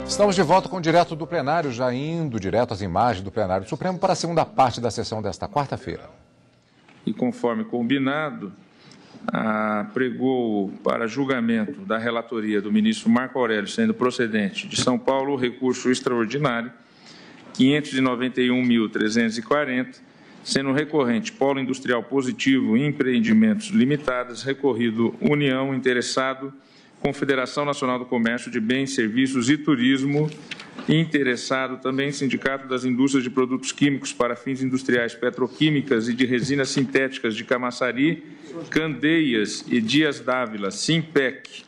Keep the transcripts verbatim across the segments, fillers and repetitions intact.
Estamos de volta com o Direto do Plenário, já indo direto às imagens do Plenário do Supremo para a segunda parte da sessão desta quarta-feira. E conforme combinado, apregou para julgamento da relatoria do ministro Marco Aurélio, sendo procedente de São Paulo, o recurso extraordinário quinhentos e noventa e um mil trezentos e quarenta, sendo recorrente Polo Industrial Positivo e Empreendimentos Limitados, recorrido União, interessado Confederação Nacional do Comércio de Bens, Serviços e Turismo, interessado também Sindicato das Indústrias de Produtos Químicos para Fins Industriais Petroquímicas e de Resinas Sintéticas de Camaçari, Candeias e Dias Dávila, Simpec.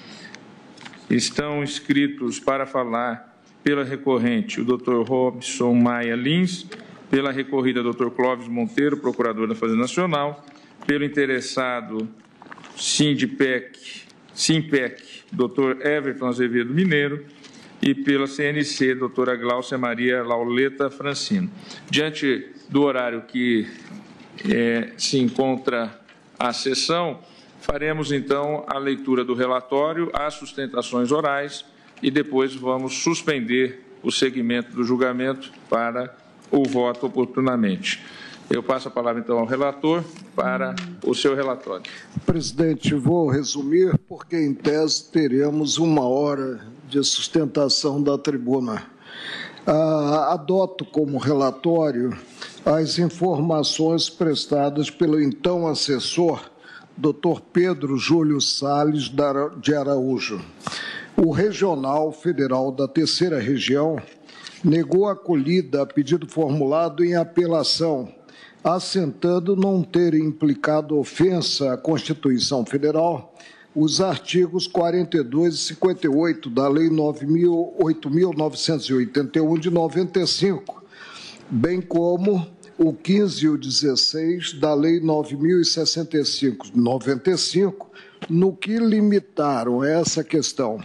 Estão inscritos para falar pela recorrente o doutor Robson Maia Lins, pela recorrida doutor Clóvis Monteiro, procurador da Fazenda Nacional, pelo interessado Sindipec, Simpec, doutor Everton Azevedo Mineiro, e pela C N C, doutora Gláucia Maria Lauleta Francino. Diante do horário que é, se encontra a sessão, faremos então a leitura do relatório, as sustentações orais e depois vamos suspender o segmento do julgamento para o voto oportunamente. Eu passo a palavra, então, ao relator para o seu relatório. Presidente, vou resumir, porque, em tese, teremos uma hora de sustentação da tribuna. Ah, adoto como relatório as informações prestadas pelo então assessor, doutor Pedro Júlio Salles de Araújo. O Regional Federal da Terceira Região negou a acolhida a pedido formulado em apelação, assentando não ter implicado ofensa à Constituição Federal os artigos quarenta e dois e cinquenta e oito da Lei oito mil novecentos e oitenta e um de noventa e cinco, bem como o quinze e o dezesseis da Lei nove mil e sessenta e cinco de noventa e cinco, no que limitaram essa questão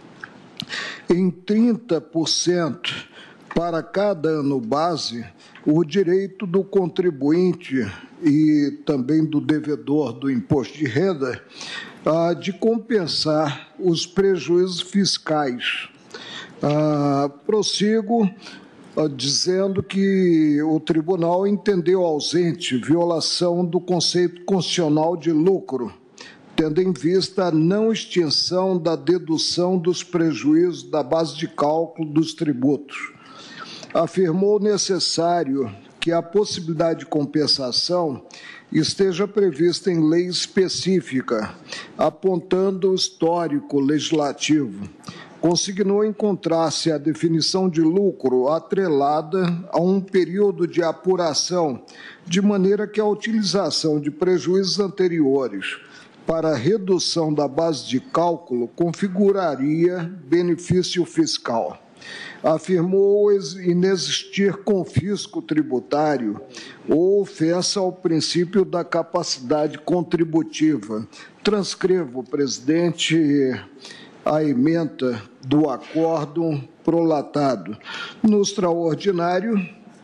em trinta por cento para cada ano base o direito do contribuinte e também do devedor do imposto de renda ah, de compensar os prejuízos fiscais. Ah, prossigo ah, dizendo que o tribunal entendeu ausente violação do conceito constitucional de lucro, tendo em vista a não extinção da dedução dos prejuízos da base de cálculo dos tributos. Afirmou necessário que a possibilidade de compensação esteja prevista em lei específica, apontando o histórico legislativo. Consignou encontrar-se a definição de lucro atrelada a um período de apuração, de maneira que a utilização de prejuízos anteriores para a redução da base de cálculo configuraria benefício fiscal. Afirmou inexistir confisco tributário ou ofensa ao princípio da capacidade contributiva. Transcrevo, presidente, a ementa do acórdão prolatado. No extraordinário,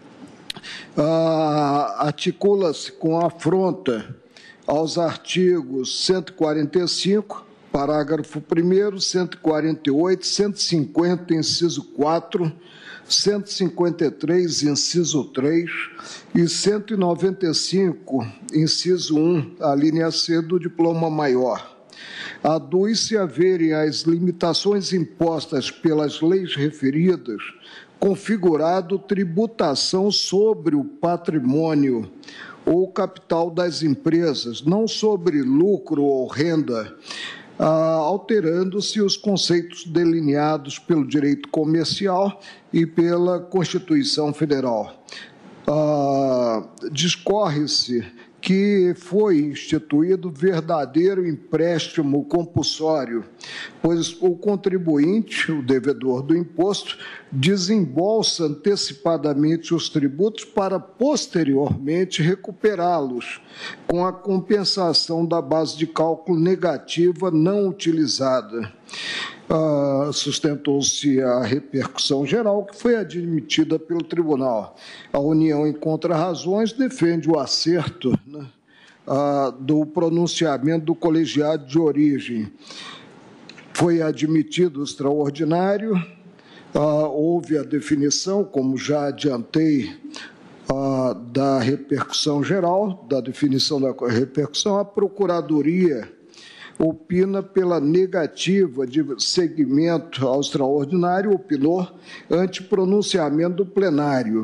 ah, articula-se com afronta aos artigos cento e quarenta e cinco, parágrafo primeiro, cento e quarenta e oito, cento e cinquenta, inciso quatro, cento e cinquenta e três, inciso três e cento e noventa e cinco, inciso um, a linha C do diploma maior. Aduz-se haverem as limitações impostas pelas leis referidas configurado tributação sobre o patrimônio ou capital das empresas, não sobre lucro ou renda, Ah, alterando-se os conceitos delineados pelo direito comercial e pela Constituição Federal. Ah, discorre-se que foi instituído verdadeiro empréstimo compulsório, pois o contribuinte, o devedor do imposto, desembolsa antecipadamente os tributos para posteriormente recuperá-los, com a compensação da base de cálculo negativa não utilizada. Ah, sustentou-se a repercussão geral, que foi admitida pelo tribunal. A União, em contrarrazões, defende o acerto, né, ah, do pronunciamento do colegiado de origem. Foi admitido o extraordinário, Ah, houve a definição, como já adiantei, ah, da repercussão geral, da definição da repercussão. A Procuradoria opina pela negativa de seguimento ao extraordinário, opinou ante pronunciamento do plenário.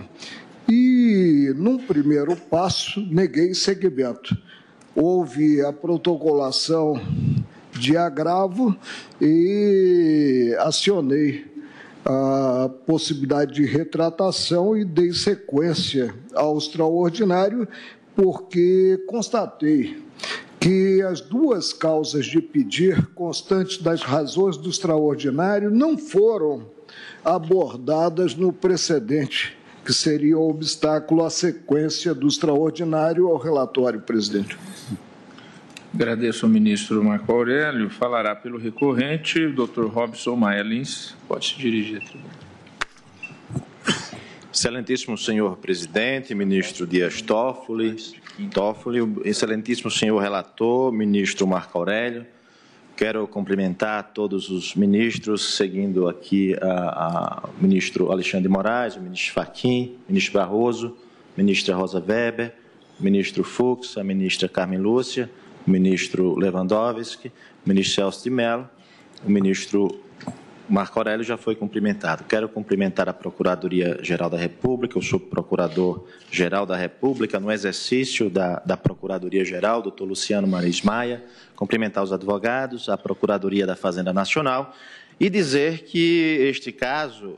E, num primeiro passo, neguei seguimento. Houve a protocolação de agravo e acionei a possibilidade de retratação e dei sequência ao extraordinário, porque constatei que as duas causas de pedir constantes das razões do extraordinário não foram abordadas no precedente, que seria o obstáculo à sequência do extraordinário ao relatório, presidente. Agradeço ao ministro Marco Aurélio. Falará pelo recorrente o doutor Robson Maia Lins. Pode se dirigir à tribuna. Excelentíssimo senhor presidente, ministro Dias Toffoli, Toffoli, excelentíssimo senhor relator, ministro Marco Aurélio, quero cumprimentar todos os ministros, seguindo aqui o ministro Alexandre de Moraes, o ministro Fachin, o ministro Barroso, a ministra Rosa Weber, o ministro Fux, a ministra Carmen Lúcia, o ministro Lewandowski, o ministro Celso de Mello, o ministro Marco Aurélio já foi cumprimentado. Quero cumprimentar a Procuradoria-Geral da República, o Subprocurador-Geral da República, no exercício da, da Procuradoria-Geral, doutor Luciano Maris Maia, cumprimentar os advogados, a Procuradoria da Fazenda Nacional e dizer que este caso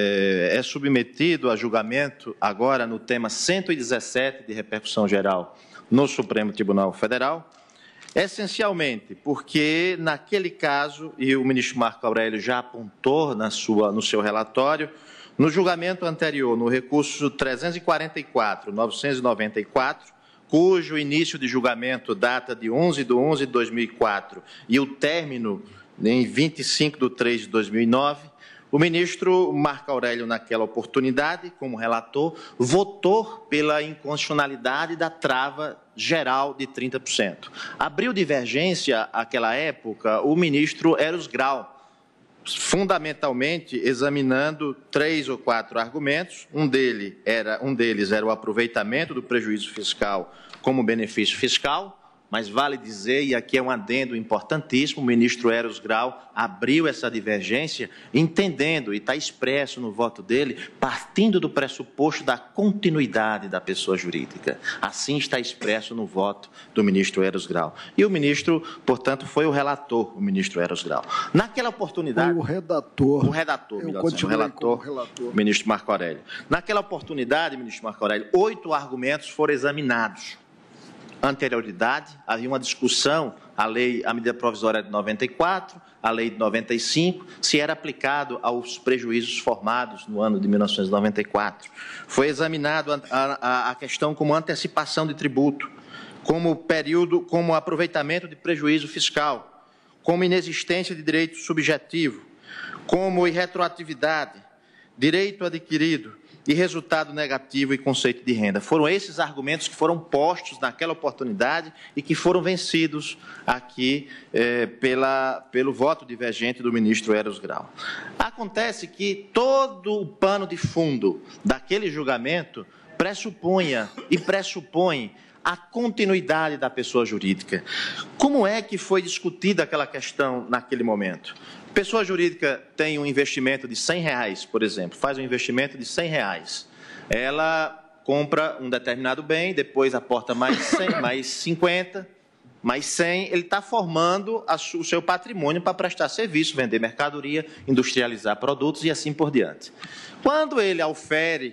é, é submetido a julgamento agora no tema cento e dezessete de repercussão geral no Supremo Tribunal Federal, essencialmente porque, naquele caso, e o ministro Marco Aurélio já apontou na sua, no seu relatório, no julgamento anterior, no recurso trezentos e quarenta e quatro, novecentos e noventa e quatro, cujo início de julgamento data de onze de onze de dois mil e quatro e o término em vinte e cinco de três de dois mil e nove, o ministro Marco Aurélio, naquela oportunidade, como relator, votou pela inconstitucionalidade da trava geral de trinta por cento. Abriu divergência, àquela época, o ministro Eros Grau, fundamentalmente examinando três ou quatro argumentos. Um, dele era, um deles era o aproveitamento do prejuízo fiscal como benefício fiscal, mas vale dizer, e aqui é um adendo importantíssimo, o ministro Eros Grau abriu essa divergência, entendendo, e está expresso no voto dele, partindo do pressuposto da continuidade da pessoa jurídica. Assim está expresso no voto do ministro Eros Grau. E o ministro, portanto, foi o relator, o ministro Eros Grau. Naquela oportunidade... Foi o redator. O redator, melhor dizendo, o relator, relator, o ministro Marco Aurélio. Naquela oportunidade, ministro Marco Aurélio, oito argumentos foram examinados. Anterioridade, havia uma discussão, a lei, a medida provisória de noventa e quatro, a lei de noventa e cinco, se era aplicado aos prejuízos formados no ano de mil novecentos e noventa e quatro. Foi examinado a, a, a questão como antecipação de tributo, como período, como aproveitamento de prejuízo fiscal, como inexistência de direito subjetivo, como irretroatividade, direito adquirido e resultado negativo e conceito de renda. Foram esses argumentos que foram postos naquela oportunidade e que foram vencidos aqui eh, pela, pelo voto divergente do ministro Eros Grau. Acontece que todo o pano de fundo daquele julgamento pressupunha e pressupõe a continuidade da pessoa jurídica. Como é que foi discutida aquela questão naquele momento? Pessoa jurídica tem um investimento de cem reais, por exemplo, faz um investimento de cem reais. Ela compra um determinado bem, depois aporta mais cem, mais cinquenta, mais cem, ele está formando a, o seu patrimônio para prestar serviço, vender mercadoria, industrializar produtos e assim por diante. Quando ele aufere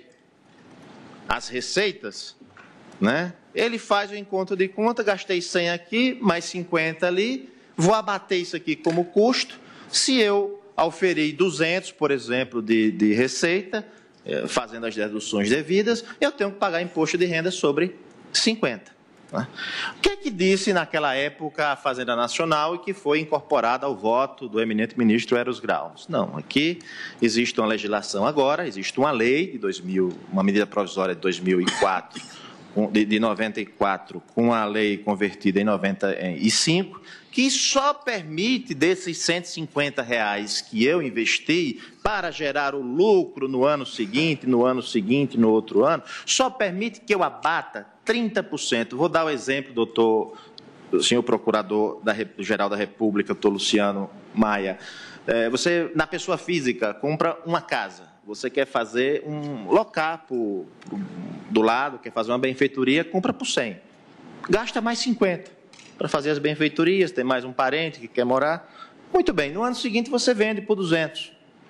as receitas, né, ele faz o encontro de conta, gastei cem aqui, mais cinquenta ali, vou abater isso aqui como custo. Se eu auferir duzentos, por exemplo, de, de receita, fazendo as deduções devidas, eu tenho que pagar imposto de renda sobre cinquenta. Né? O que é que disse naquela época a Fazenda Nacional e que foi incorporada ao voto do eminente ministro Eros Grau? Não, aqui existe uma legislação agora, existe uma lei de dois mil, uma medida provisória de dois mil e quatro, de, de noventa e quatro, com a lei convertida em noventa e cinco, que só permite, desses cento e cinquenta reais que eu investi para gerar o lucro no ano seguinte, no ano seguinte, no outro ano, só permite que eu abata trinta por cento. Vou dar o exemplo, doutor, senhor Procurador-Geral da República, doutor Luciano Maia. É, você, na pessoa física, compra uma casa. Você quer fazer um locar por, por, do lado, quer fazer uma benfeitoria, compra por cem. Gasta mais cinquenta para fazer as benfeitorias, tem mais um parente que quer morar. Muito bem, no ano seguinte você vende por duzentos.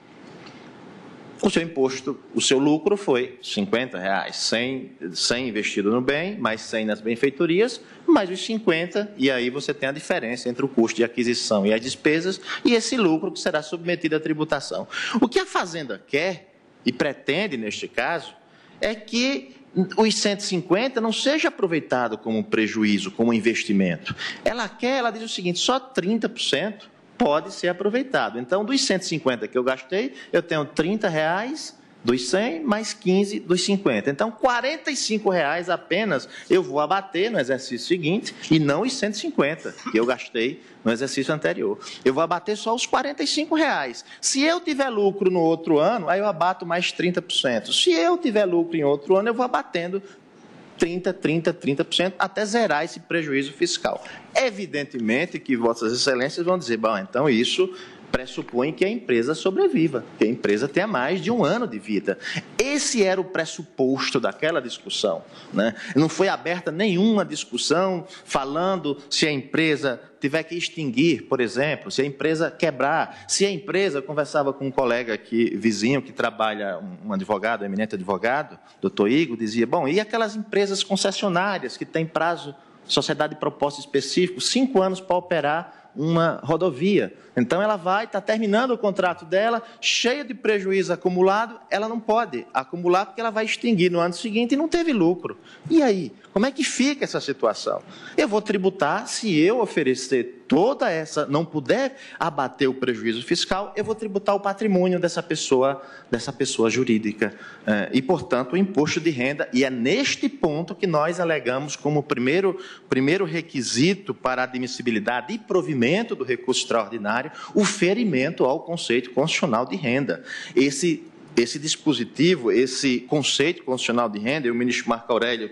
O seu imposto, o seu lucro foi cinquenta reais, cem, cem investido no bem, mais cem nas benfeitorias, mais os cinquenta, e aí você tem a diferença entre o custo de aquisição e as despesas e esse lucro que será submetido à tributação. O que a Fazenda quer e pretende, neste caso, é que os cento e cinquenta não seja aproveitado como prejuízo, como investimento. Ela quer, ela diz o seguinte, só trinta por cento pode ser aproveitado. Então, dos cento e cinquenta que eu gastei, eu tenho trinta reais dos cem, mais quinze dos cinquenta. Então, quarenta e cinco reais apenas eu vou abater no exercício seguinte e não os cento e cinquenta que eu gastei no exercício anterior. Eu vou abater só os quarenta e cinco reais. Se eu tiver lucro no outro ano, aí eu abato mais trinta por cento. Se eu tiver lucro em outro ano, eu vou abatendo trinta, trinta, trinta por cento até zerar esse prejuízo fiscal. Evidentemente que Vossas Excelências vão dizer, bom, então isso pressupõe que a empresa sobreviva, que a empresa tenha mais de um ano de vida. Esse era o pressuposto daquela discussão, né? Não foi aberta nenhuma discussão falando se a empresa tiver que extinguir, por exemplo, se a empresa quebrar, se a empresa, eu conversava com um colega aqui, vizinho, que trabalha, um advogado, um eminente advogado, doutor Igor, dizia, bom, e aquelas empresas concessionárias que têm prazo, sociedade de propósito específico, cinco anos para operar uma rodovia. Então, ela vai, está terminando o contrato dela, cheia de prejuízo acumulado, ela não pode acumular porque ela vai extinguir no ano seguinte e não teve lucro. E aí, como é que fica essa situação? Eu vou tributar, se eu oferecer toda essa, não puder abater o prejuízo fiscal, eu vou tributar o patrimônio dessa pessoa, dessa pessoa jurídica. E, portanto, o imposto de renda, e é neste ponto que nós alegamos como primeiro, primeiro requisito para a admissibilidade e provimento do recurso extraordinário, o ferimento ao conceito constitucional de renda. Esse, esse dispositivo, esse conceito constitucional de renda, e o ministro Marco Aurélio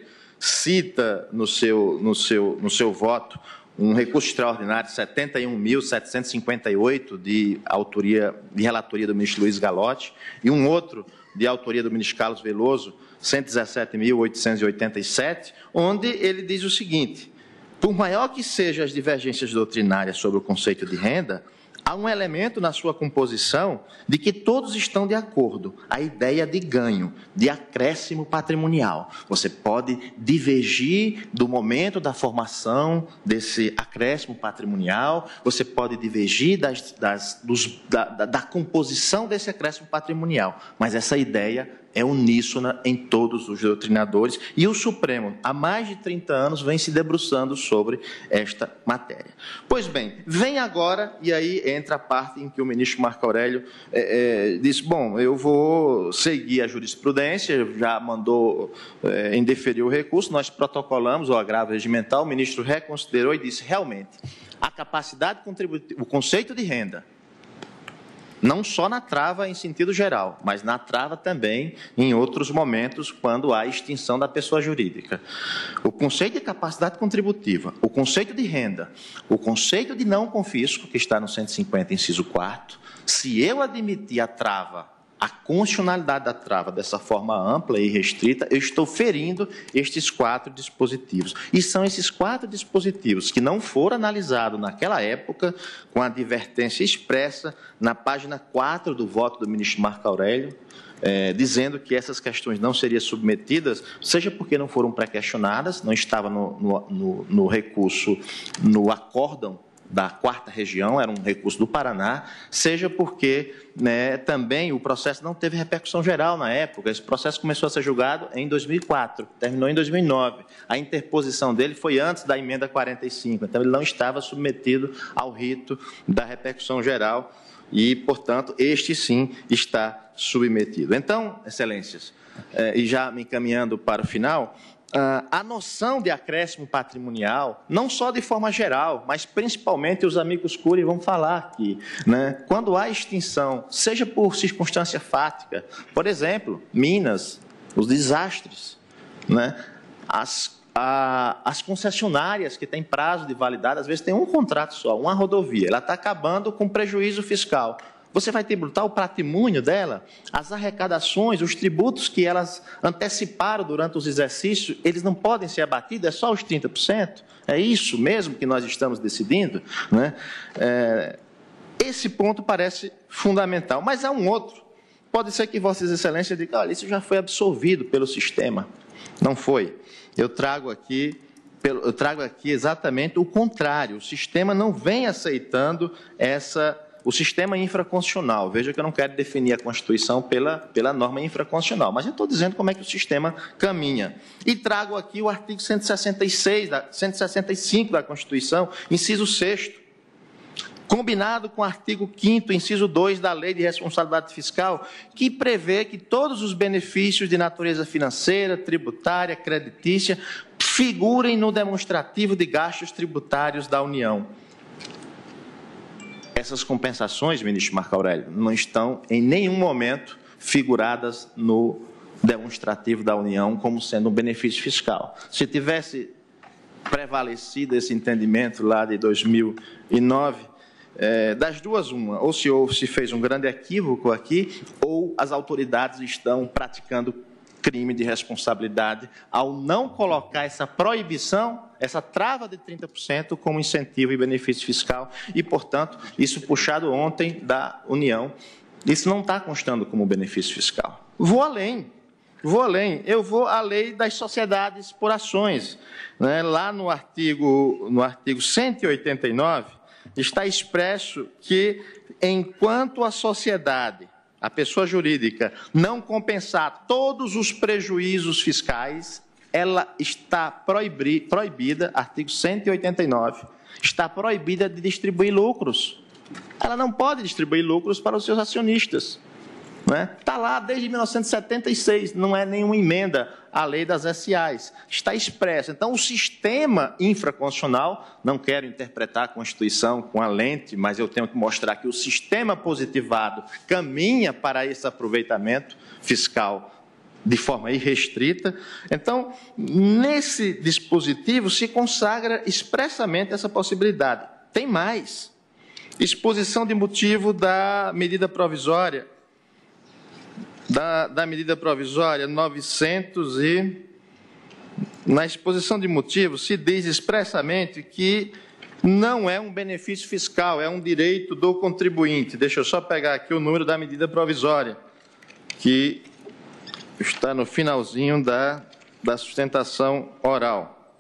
cita no seu, no seu, no seu voto um recurso extraordinário setenta e um mil setecentos e cinquenta e oito de autoria, de relatoria do ministro Luiz Galotti, e um outro de autoria do ministro Carlos Veloso, cento e dezessete mil oitocentos e oitenta e sete, onde ele diz o seguinte: por maior que sejam as divergências doutrinárias sobre o conceito de renda, há um elemento na sua composição de que todos estão de acordo, a ideia de ganho, de acréscimo patrimonial. Você pode divergir do momento da formação desse acréscimo patrimonial, você pode divergir das, das, dos, da, da, da composição desse acréscimo patrimonial, mas essa ideia é uníssona em todos os doutrinadores, e o Supremo, há mais de trinta anos, vem se debruçando sobre esta matéria. Pois bem, vem agora, e aí entra a parte em que o ministro Marco Aurélio é, é, diz, bom, eu vou seguir a jurisprudência, já mandou é, indeferir o recurso, nós protocolamos o agravo regimental, o ministro reconsiderou e disse, realmente, a capacidade contributiva, o conceito de renda, não só na trava em sentido geral, mas na trava também em outros momentos, quando há extinção da pessoa jurídica. O conceito de capacidade contributiva, o conceito de renda, o conceito de não confisco, que está no cento e cinquenta, inciso quarto, se eu admitir a trava, a constitucionalidade da trava dessa forma ampla e restrita, eu estou ferindo estes quatro dispositivos. E são esses quatro dispositivos que não foram analisados naquela época, com a advertência expressa na página quatro do voto do ministro Marco Aurélio, é, dizendo que essas questões não seriam submetidas, seja porque não foram pré-questionadas, não estava no, no, no, no recurso, no acórdão da quarta região, era um recurso do Paraná, seja porque né, também o processo não teve repercussão geral na época. Esse processo começou a ser julgado em dois mil e quatro, terminou em dois mil e nove. A interposição dele foi antes da emenda quarenta e cinco, então ele não estava submetido ao rito da repercussão geral e, portanto, este sim está submetido. Então, excelências, e já me encaminhando para o final, a noção de acréscimo patrimonial, não só de forma geral, mas principalmente os amigos Cury vão falar aqui, né? Quando há extinção, seja por circunstância fática, por exemplo, Minas, os desastres, né? As, a, as concessionárias que têm prazo de validade, às vezes tem um contrato só, uma rodovia, ela está acabando com prejuízo fiscal. Você vai tributar o patrimônio dela, as arrecadações, os tributos que elas anteciparam durante os exercícios, eles não podem ser abatidos, é só os trinta por cento? É isso mesmo que nós estamos decidindo, né? É, esse ponto parece fundamental, mas há um outro. Pode ser que Vossas Excelências digam, olha, isso já foi absorvido pelo sistema. Não foi. Eu trago aqui, eu trago aqui exatamente o contrário. O sistema não vem aceitando essa... O sistema infraconstitucional, veja que eu não quero definir a Constituição pela, pela norma infraconstitucional, mas eu estou dizendo como é que o sistema caminha. E trago aqui o artigo cento e sessenta e seis, da, cento e sessenta e cinco da Constituição, inciso sexto, combinado com o artigo quinto, inciso dois da Lei de Responsabilidade Fiscal, que prevê que todos os benefícios de natureza financeira, tributária, creditícia, figurem no demonstrativo de gastos tributários da União. Essas compensações, ministro Marco Aurélio, não estão em nenhum momento figuradas no demonstrativo da União como sendo um benefício fiscal. Se tivesse prevalecido esse entendimento lá de dois mil e nove, é, das duas uma, ou se, ou se fez um grande equívoco aqui, ou as autoridades estão praticando crime de responsabilidade ao não colocar essa proibição, essa trava de trinta por cento como incentivo e benefício fiscal e, portanto, isso puxado ontem da União, isso não está constando como benefício fiscal. Vou além, vou além, eu vou à lei das sociedades por ações, né? Lá no artigo, no artigo cento e oitenta e nove está expresso que, enquanto a sociedade, a pessoa jurídica, não compensar todos os prejuízos fiscais, ela está proibida, artigo cento e oitenta e nove, está proibida de distribuir lucros. Ela não pode distribuir lucros para os seus acionistas. Está lá desde mil novecentos e setenta e seis, não é nenhuma emenda à lei das S As, está expresso. Então, o sistema infraconstitucional, não quero interpretar a Constituição com a lente, mas eu tenho que mostrar que o sistema positivado caminha para esse aproveitamento fiscal de forma irrestrita. Então, nesse dispositivo se consagra expressamente essa possibilidade. Tem mais. Exposição de motivo da medida provisória, Da, da medida provisória novecentos e, na exposição de motivos, se diz expressamente que não é um benefício fiscal, é um direito do contribuinte. Deixa eu só pegar aqui o número da medida provisória, que está no finalzinho da, da sustentação oral.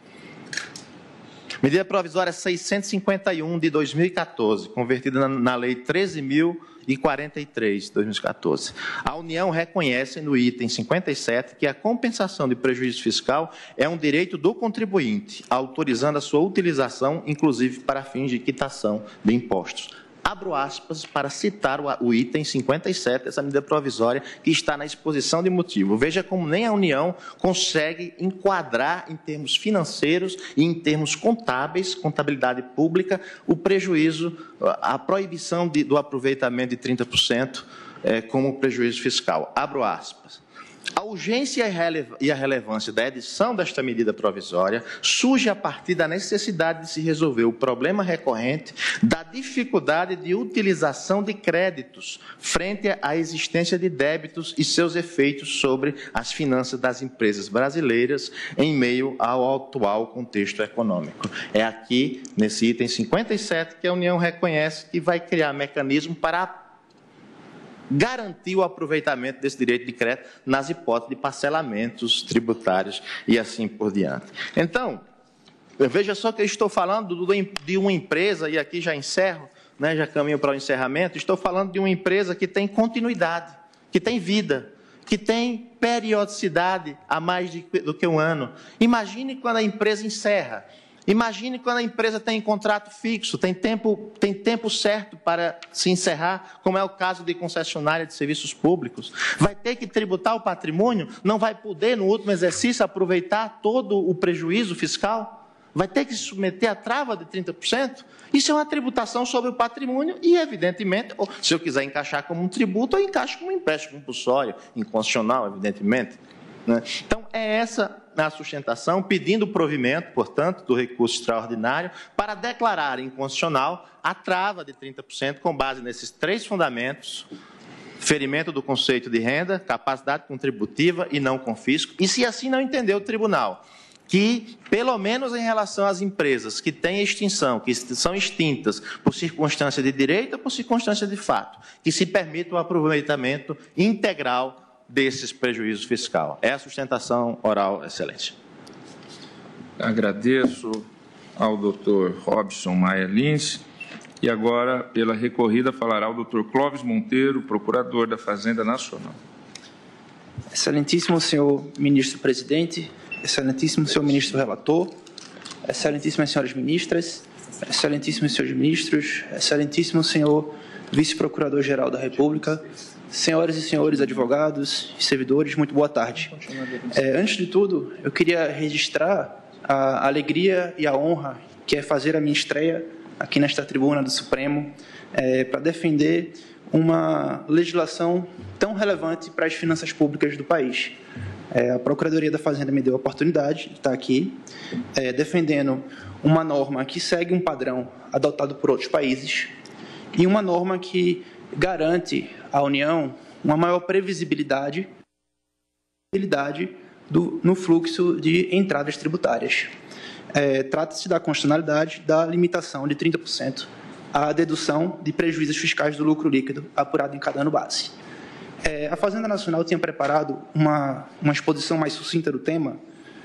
Medida provisória seiscentos e cinquenta e um de dois mil e quatorze, convertida na, na Lei treze mil e quarenta e três, dois mil e quatorze. A União reconhece no item cinquenta e sete que a compensação de prejuízo fiscal é um direito do contribuinte, autorizando a sua utilização, inclusive para fins de quitação de impostos. Abro aspas para citar o item cinquenta e sete dessa medida provisória que está na exposição de motivo. Veja como nem a União consegue enquadrar em termos financeiros e em termos contábeis, contabilidade pública, o prejuízo, a proibição de, do aproveitamento de trinta por cento é, como prejuízo fiscal. Abro aspas. A urgência e a relevância da edição desta medida provisória surge a partir da necessidade de se resolver o problema recorrente da dificuldade de utilização de créditos frente à existência de débitos e seus efeitos sobre as finanças das empresas brasileiras em meio ao atual contexto econômico. É aqui, nesse item cinquenta e sete, que a União reconhece que vai criar mecanismo para garantir o aproveitamento desse direito de crédito nas hipóteses de parcelamentos tributários e assim por diante. Então, veja só que eu estou falando de uma empresa, e aqui já encerro, né, já caminho para o encerramento, estou falando de uma empresa que tem continuidade, que tem vida, que tem periodicidade há mais de, do que um ano. Imagine quando a empresa encerra. Imagine quando a empresa tem contrato fixo, tem tempo, tem tempo certo para se encerrar, como é o caso de concessionária de serviços públicos. Vai ter que tributar o patrimônio, não vai poder, no último exercício, aproveitar todo o prejuízo fiscal, vai ter que se submeter à trava de trinta por cento. Isso é uma tributação sobre o patrimônio e, evidentemente, se eu quiser encaixar como um tributo, eu encaixo como um empréstimo compulsório, inconstitucional, evidentemente. Então, é essa a sustentação, pedindo o provimento, portanto, do recurso extraordinário, para declarar inconstitucional a trava de trinta por cento com base nesses três fundamentos: ferimento do conceito de renda, capacidade contributiva e não confisco. E se assim não entender o tribunal, que, pelo menos em relação às empresas que têm extinção, que são extintas por circunstância de direito ou por circunstância de fato, que se permita o aproveitamento integral desses prejuízos fiscais. É a sustentação oral, Excelência. Agradeço ao doutor Robson Maia Lins. E agora, pela recorrida, falará o doutor Clóvis Monteiro, procurador da Fazenda Nacional. Excelentíssimo senhor ministro-presidente, excelentíssimo senhor ministro-relator, excelentíssimas senhoras ministras, excelentíssimos senhores ministros, excelentíssimo senhor vice-procurador-geral da República, senhoras e senhores advogados e servidores, muito boa tarde. É, antes de tudo, eu queria registrar a alegria e a honra que é fazer a minha estreia aqui nesta tribuna do Supremo é, para defender uma legislação tão relevante para as finanças públicas do país. É, a Procuradoria da Fazenda me deu a oportunidade de estar aqui é, defendendo uma norma que segue um padrão adotado por outros países e uma norma que garante à União uma maior previsibilidade do, no fluxo de entradas tributárias. É, trata-se da constitucionalidade da limitação de trinta por cento à dedução de prejuízos fiscais do lucro líquido apurado em cada ano base. É, a Fazenda Nacional tinha preparado uma, uma exposição mais sucinta do tema,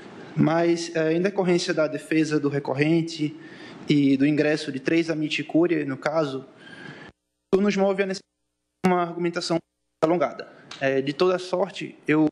mas, é, em decorrência da defesa do recorrente e do ingresso de três amici curiae, no caso, nos move a necessidade de uma argumentação alongada. É, de toda sorte, eu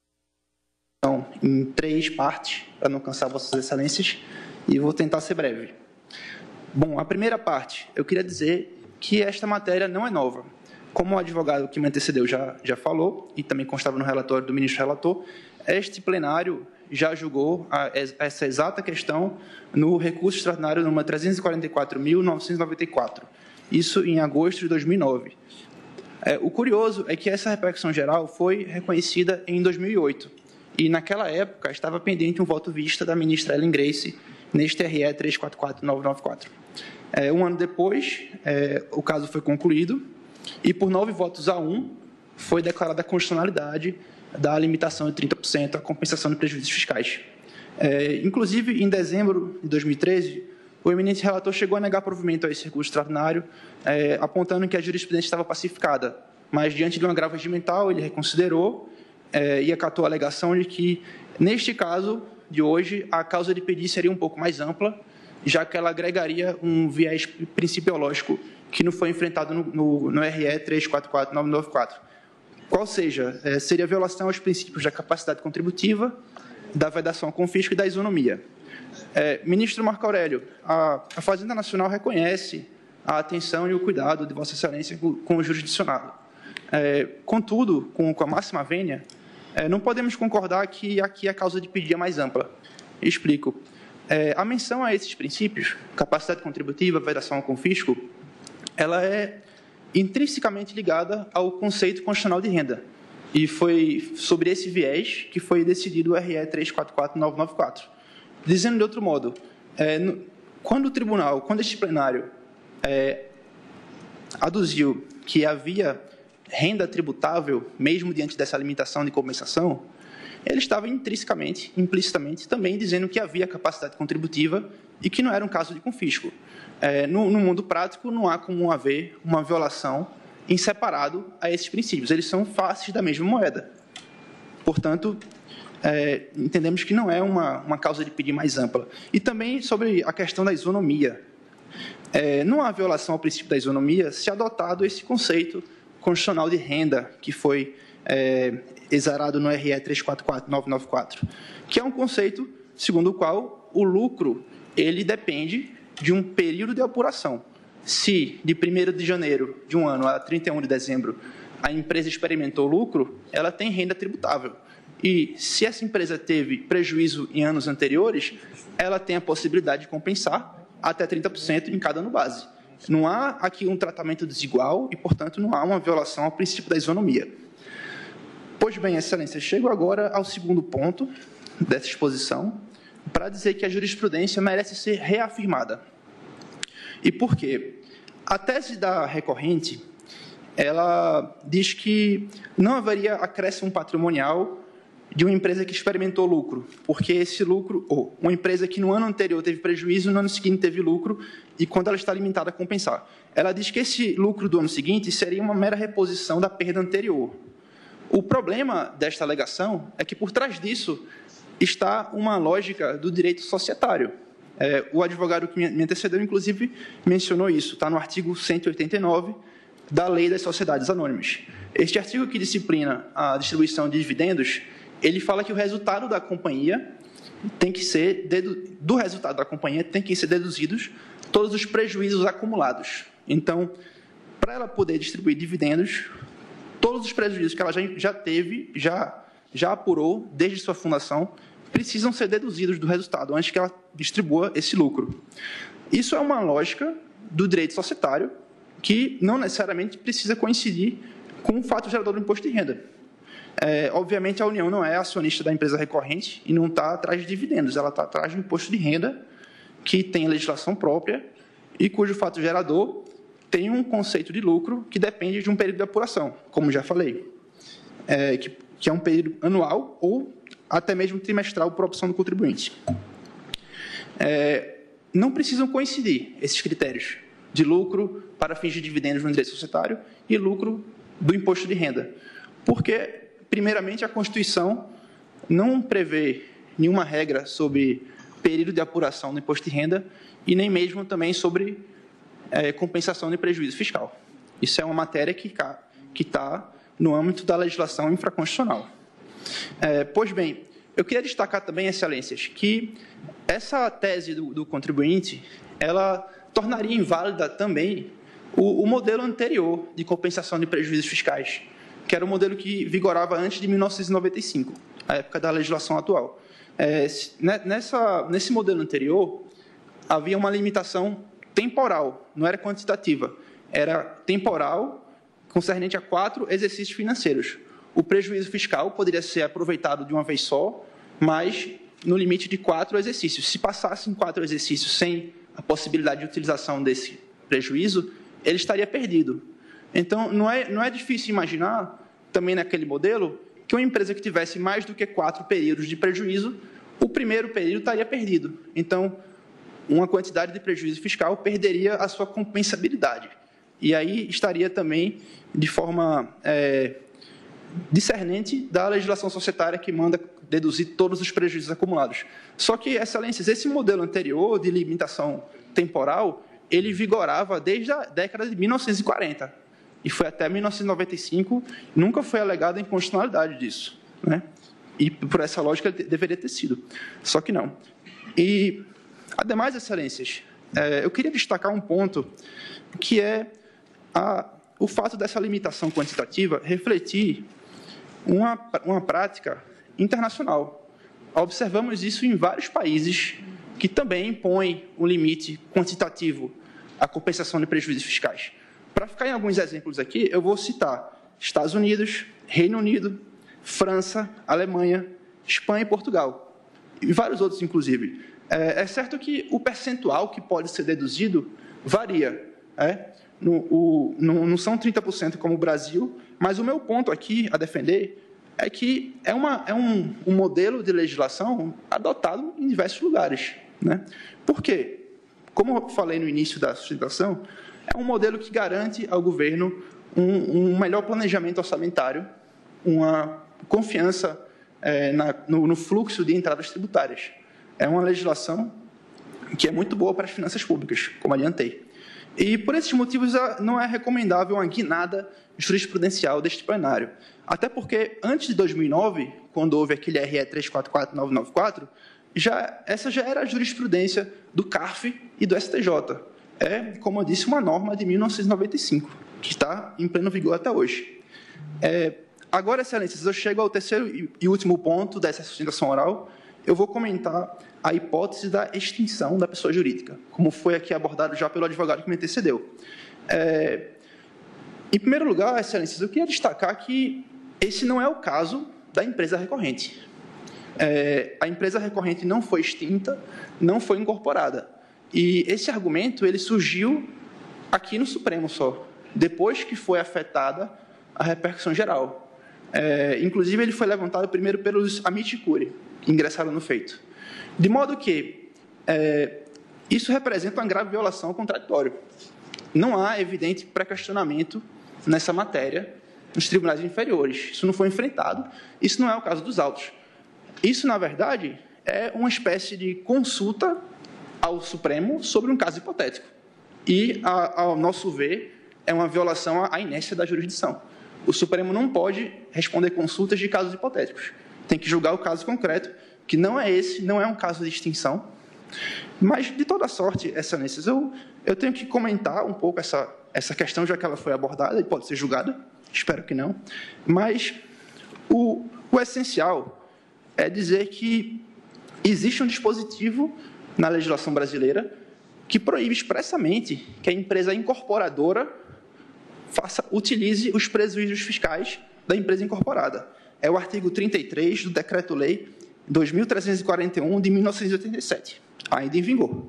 então, em três partes, para não cansar vossas excelências, e vou tentar ser breve. Bom, a primeira parte, eu queria dizer que esta matéria não é nova. Como o advogado que me antecedeu já, já falou, e também constava no relatório do ministro relator, este plenário já julgou a, essa exata questão no recurso extraordinário número trezentos e quarenta e quatro mil novecentos e noventa e quatro, isso em agosto de dois mil e nove. É, o curioso é que essa repercussão geral foi reconhecida em dois mil e oito, e naquela época estava pendente um voto vista da ministra Ellen Grace neste R E três quatro quatro nove nove quatro. É, um ano depois, é, o caso foi concluído, e por nove votos a um, foi declarada a constitucionalidade da limitação de trinta por cento à compensação de prejuízos fiscais. É, inclusive, em dezembro de dois mil e treze, o eminente relator chegou a negar provimento a esse recurso extraordinário, é, apontando que a jurisprudência estava pacificada, mas, diante de um agravo regimental, ele reconsiderou é, e acatou a alegação de que, neste caso de hoje, a causa de pedir seria um pouco mais ampla, já que ela agregaria um viés principiológico que não foi enfrentado no, no, no R E três quatro quatro nove nove quatro. Qual seja, é, seria a violação aos princípios da capacidade contributiva, da vedação ao confisco e da isonomia. É, ministro Marco Aurélio, a, a Fazenda Nacional reconhece a atenção e o cuidado de Vossa Excelência com, com o jurisdicionado. É, contudo, com, com a máxima vênia, é, não podemos concordar que aqui a causa de pedir é mais ampla. Explico. É, a menção a esses princípios, capacidade contributiva, vedação ao confisco, ela é intrinsecamente ligada ao conceito constitucional de renda. E foi sobre esse viés que foi decidido o R E três quatro quatro nove nove quatro. Dizendo de outro modo, é, no, quando o tribunal, quando este plenário é, aduziu que havia renda tributável, mesmo diante dessa limitação de compensação, ele estava intrinsecamente, implicitamente, também dizendo que havia capacidade contributiva e que não era um caso de confisco. É, no, no mundo prático, não há como haver uma violação em separado a esses princípios. Eles são faces da mesma moeda. Portanto, é, entendemos que não é uma, uma causa de pedir mais ampla. E também sobre a questão da isonomia. É, não há violação ao princípio da isonomia se adotado esse conceito constitucional de renda que foi é, exarado no R E três quatro quatro nove nove quatro, que é um conceito segundo o qual o lucro ele depende de um período de apuração. Se de primeiro de janeiro de um ano a trinta e um de dezembro a empresa experimentou lucro, ela tem renda tributável. E se essa empresa teve prejuízo em anos anteriores, ela tem a possibilidade de compensar até trinta por cento em cada ano base. Não há aqui um tratamento desigual e, portanto, não há uma violação ao princípio da isonomia. Pois bem, Excelência, chego agora ao segundo ponto dessa exposição, para dizer que a jurisprudência merece ser reafirmada. E por quê? A tese da recorrente, ela diz que não haveria acréscimo patrimonial de uma empresa que experimentou lucro, porque esse lucro, ou uma empresa que no ano anterior teve prejuízo, no ano seguinte teve lucro, e quando ela está limitada a compensar. Ela diz que esse lucro do ano seguinte seria uma mera reposição da perda anterior. O problema desta alegação é que por trás disso está uma lógica do direito societário. É, o advogado que me antecedeu, inclusive, mencionou isso, está no artigo cento e oitenta e nove da Lei das Sociedades Anônimas. Este artigo que disciplina a distribuição de dividendos, ele fala que o resultado da companhia tem que ser, do resultado da companhia tem que ser deduzidos todos os prejuízos acumulados. Então, para ela poder distribuir dividendos, todos os prejuízos que ela já, já teve, já, já apurou desde sua fundação, precisam ser deduzidos do resultado antes que ela distribua esse lucro. Isso é uma lógica do direito societário que não necessariamente precisa coincidir com o fato gerador do imposto de renda. É, obviamente, a União não é acionista da empresa recorrente e não está atrás de dividendos, ela está atrás do imposto de renda, que tem legislação própria e cujo fato gerador tem um conceito de lucro que depende de um período de apuração, como já falei, é, que, que é um período anual ou até mesmo trimestral por opção do contribuinte. É, não precisam coincidir esses critérios de lucro para fins de dividendos no direito societário e lucro do imposto de renda, porque primeiramente, a Constituição não prevê nenhuma regra sobre período de apuração do imposto de renda e nem mesmo também sobre é, compensação de prejuízo fiscal. Isso é uma matéria que está no âmbito da legislação infraconstitucional. É, pois bem, eu queria destacar também, Excelências, que essa tese do, do contribuinte, ela tornaria inválida também o, o modelo anterior de compensação de prejuízos fiscais, que era o modelo que vigorava antes de mil novecentos e noventa e cinco, a época da legislação atual. É, nessa, nesse modelo anterior, havia uma limitação temporal, não era quantitativa, era temporal, concernente a quatro exercícios financeiros. O prejuízo fiscal poderia ser aproveitado de uma vez só, mas no limite de quatro exercícios. Se passassem quatro exercícios sem a possibilidade de utilização desse prejuízo, ele estaria perdido. Então, não é, não é difícil imaginar, também naquele modelo, que uma empresa que tivesse mais do que quatro períodos de prejuízo, o primeiro período estaria perdido. Então, uma quantidade de prejuízo fiscal perderia a sua compensabilidade. E aí estaria também de forma é, discernente da legislação societária que manda deduzir todos os prejuízos acumulados. Só que, Excelências, esse modelo anterior de limitação temporal, ele vigorava desde a década de mil novecentos e quarenta. E foi até mil novecentos e noventa e cinco, nunca foi alegada a inconstitucionalidade disso, né? E, por essa lógica, deveria ter sido. Só que não. E, ademais, Excelências, é, eu queria destacar um ponto, que é a, o fato dessa limitação quantitativa refletir uma, uma prática internacional. Observamos isso em vários países que também impõem um limite quantitativo à compensação de prejuízos fiscais. Para ficar em alguns exemplos aqui, eu vou citar Estados Unidos, Reino Unido, França, Alemanha, Espanha e Portugal, e vários outros, inclusive. É, é certo que o percentual que pode ser deduzido varia. É? No, o, no, não são trinta por cento como o Brasil, mas o meu ponto aqui a defender é que é, uma, é um, um modelo de legislação adotado em diversos lugares. Né? Por quê? Como eu falei no início da sustentação, é um modelo que garante ao governo um, um melhor planejamento orçamentário, uma confiança é, na, no, no fluxo de entradas tributárias. É uma legislação que é muito boa para as finanças públicas, como adiantei. E, por esses motivos, não é recomendável uma guinada jurisprudencial deste plenário. Até porque, antes de dois mil e nove, quando houve aquele R E três quatro quatro nove nove quatro, já, essa já era a jurisprudência do C A R F e do S T J. É, como eu disse, uma norma de mil novecentos e noventa e cinco, que está em pleno vigor até hoje. É, agora, excelências, eu chego ao terceiro e último ponto dessa sustentação oral. Eu vou comentar a hipótese da extinção da pessoa jurídica, como foi aqui abordado já pelo advogado que me antecedeu. É, em primeiro lugar, excelências, eu queria destacar que esse não é o caso da empresa recorrente. É, a empresa recorrente não foi extinta, não foi incorporada. E esse argumento ele surgiu aqui no Supremo só, depois que foi afetada a repercussão geral. É, inclusive, ele foi levantado primeiro pelos amici curiae, que ingressaram no feito. De modo que é, isso representa uma grave violação ao contraditório. Não há evidente pré-questionamento nessa matéria nos tribunais inferiores. Isso não foi enfrentado. Isso não é o caso dos autos. Isso, na verdade, é uma espécie de consulta ao Supremo sobre um caso hipotético. E, a, ao nosso ver, é uma violação à inércia da jurisdição. O Supremo não pode responder consultas de casos hipotéticos. Tem que julgar o caso concreto, que não é esse, não é um caso de extinção. Mas, de toda sorte, excelências, eu, eu tenho que comentar um pouco essa, essa questão, já que ela foi abordada e pode ser julgada, espero que não. Mas o, o essencial é dizer que existe um dispositivo na legislação brasileira que proíbe expressamente que a empresa incorporadora faça, utilize os prejuízos fiscais da empresa incorporada. É o artigo trinta e três do Decreto-Lei dois mil trezentos e quarenta e um, de mil novecentos e oitenta e sete, ainda em vigor.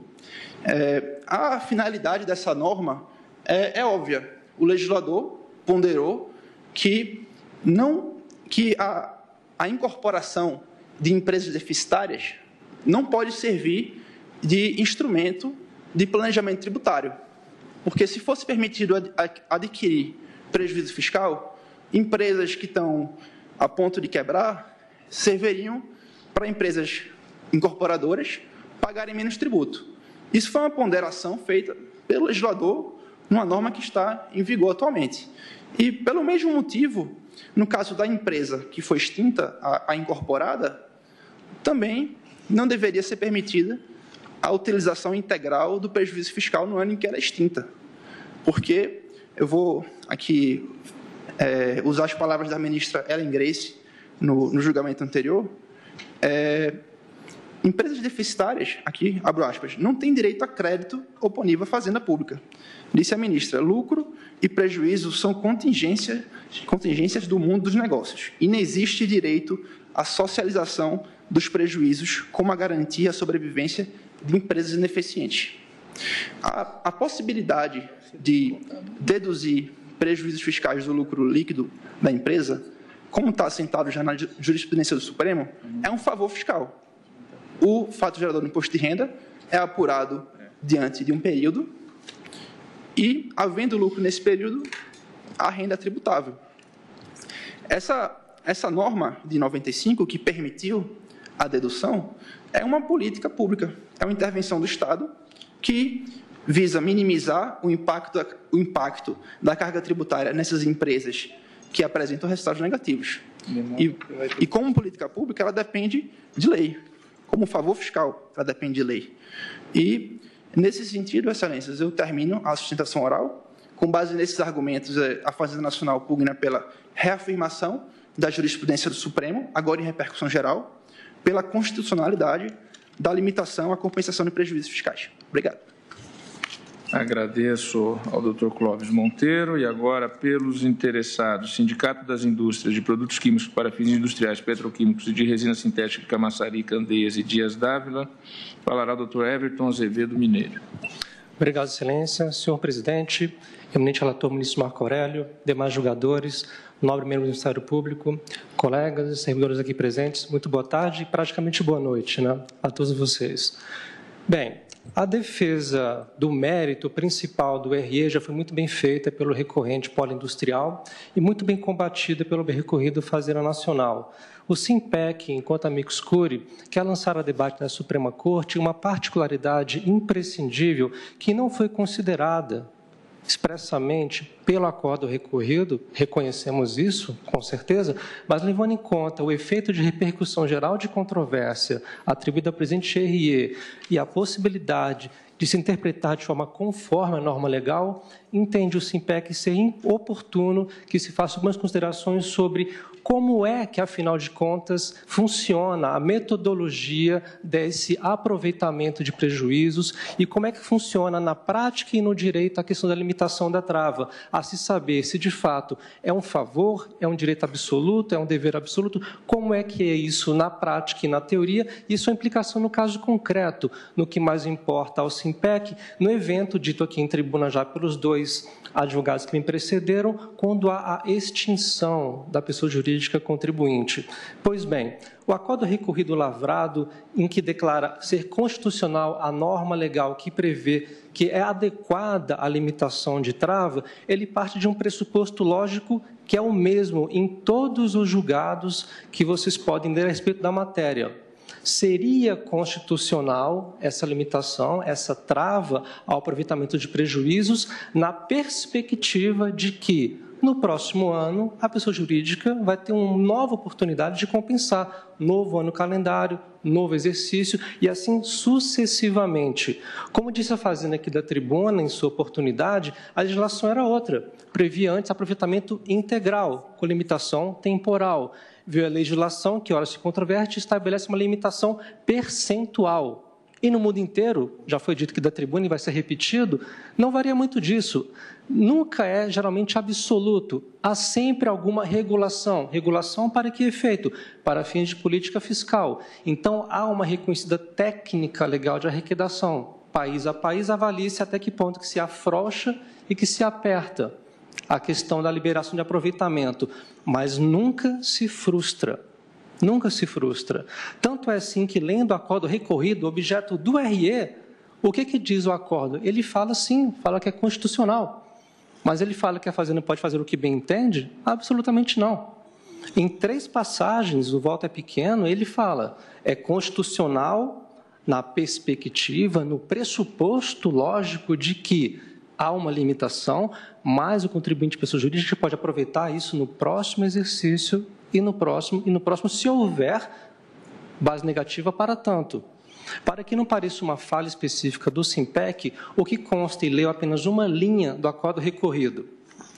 É, a finalidade dessa norma é, é óbvia. O legislador ponderou que, não, que a, a incorporação de empresas deficitárias não pode servir de instrumento de planejamento tributário. Porque, se fosse permitido adquirir prejuízo fiscal, empresas que estão a ponto de quebrar serviriam para empresas incorporadoras pagarem menos tributo. Isso foi uma ponderação feita pelo legislador numa norma que está em vigor atualmente. E, pelo mesmo motivo, no caso da empresa que foi extinta, a, a incorporada, também não deveria ser permitida a utilização integral do prejuízo fiscal no ano em que ela é extinta. Porque, eu vou aqui é, usar as palavras da ministra Ellen Grace no, no julgamento anterior, é, empresas deficitárias, aqui, abro aspas, não têm direito a crédito oponível à fazenda pública. Disse a ministra, lucro e prejuízo são contingências, contingências do mundo dos negócios. E não existe direito à socialização dos prejuízos como a garantia à sobrevivência de empresas ineficientes. A, a possibilidade de deduzir prejuízos fiscais do lucro líquido da empresa, como está assentado já na jurisprudência do Supremo, é um favor fiscal. O fato gerador do imposto de renda é apurado diante de um período e, havendo lucro nesse período, a renda é tributável. Essa, essa norma de noventa e cinco, que permitiu a dedução, é uma política pública, é uma intervenção do Estado que visa minimizar o impacto, o impacto da carga tributária nessas empresas que apresentam resultados negativos. E, e como política pública, ela depende de lei. Como favor fiscal, ela depende de lei. E, nesse sentido, excelências, eu termino a sustentação oral. Com base nesses argumentos, a Fazenda Nacional pugna pela reafirmação da jurisprudência do Supremo, agora em repercussão geral, pela constitucionalidade da limitação à compensação de prejuízos fiscais. Obrigado. Agradeço ao doutor Clóvis Monteiro e agora, pelos interessados, Sindicato das Indústrias de Produtos Químicos para Fins Industriais, Petroquímicos e de Resina Sintética, Camaçari, Candeias e Dias Dávila, falará o doutor Everton Azevedo Mineiro. Obrigado, excelência. Senhor presidente, eminente relator, ministro Marco Aurélio, demais julgadores, nobre membro do Ministério Público, colegas e servidores aqui presentes, muito boa tarde e praticamente boa noite, né, a todos vocês. Bem, a defesa do mérito principal do R E já foi muito bem feita pelo recorrente polo industrial e muito bem combatida pelo recorrido Fazenda Nacional. O Simpec, enquanto amicus curiae, quer lançar a debate na Suprema Corte uma particularidade imprescindível que não foi considerada expressamente pelo acordo recorrido, reconhecemos isso, com certeza, mas levando em conta o efeito de repercussão geral de controvérsia atribuído ao presidente Cherrier e a possibilidade de se interpretar de forma conforme a norma legal, entende o SIMPEC ser oportuno que se façam algumas considerações sobre como é que, afinal de contas, funciona a metodologia desse aproveitamento de prejuízos e como é que funciona na prática e no direito a questão da limitação da trava, a se saber se, de fato, é um favor, é um direito absoluto, é um dever absoluto, como é que é isso na prática e na teoria, e sua implicação no caso concreto, no que mais importa ao SIMPEC, no evento dito aqui em tribuna já pelos dois advogados que me precederam, quando há a extinção da pessoa jurídica contribuinte. Pois bem, o acordo recorrido lavrado, em que declara ser constitucional a norma legal que prevê que é adequada à limitação de trava, ele parte de um pressuposto lógico que é o mesmo em todos os julgados que vocês podem ler a respeito da matéria. Seria constitucional essa limitação, essa trava ao aproveitamento de prejuízos, na perspectiva de que, no próximo ano, a pessoa jurídica vai ter uma nova oportunidade de compensar, novo ano calendário, novo exercício, e assim sucessivamente. Como disse a Fazenda aqui da tribuna, em sua oportunidade, a legislação era outra, previa antes aproveitamento integral, com limitação temporal. Veio a legislação, que ora se controverte, estabelece uma limitação percentual. E no mundo inteiro, já foi dito que da tribuna e vai ser repetido, não varia muito disso. Nunca é geralmente absoluto. Há sempre alguma regulação. Regulação para que efeito? Para fins de política fiscal. Então, há uma reconhecida técnica legal de arrecadação. País a país, avalia-se até que ponto que se afrouxa e que se aperta a questão da liberação de aproveitamento, mas nunca se frustra, nunca se frustra. Tanto é assim que, lendo o acordo recorrido, objeto do R E, o que, que diz o acordo? Ele fala sim, fala que é constitucional, mas ele fala que a Fazenda pode fazer o que bem entende? Absolutamente não. Em três passagens, o voto é pequeno, ele fala, é constitucional na perspectiva, no pressuposto lógico de que há uma limitação, mas o contribuinte pessoa jurídica pode aproveitar isso no próximo exercício e no próximo, e no próximo se houver base negativa para tanto. Para que não pareça uma falha específica do SIMPEC, o que consta e leu apenas uma linha do acordo recorrido.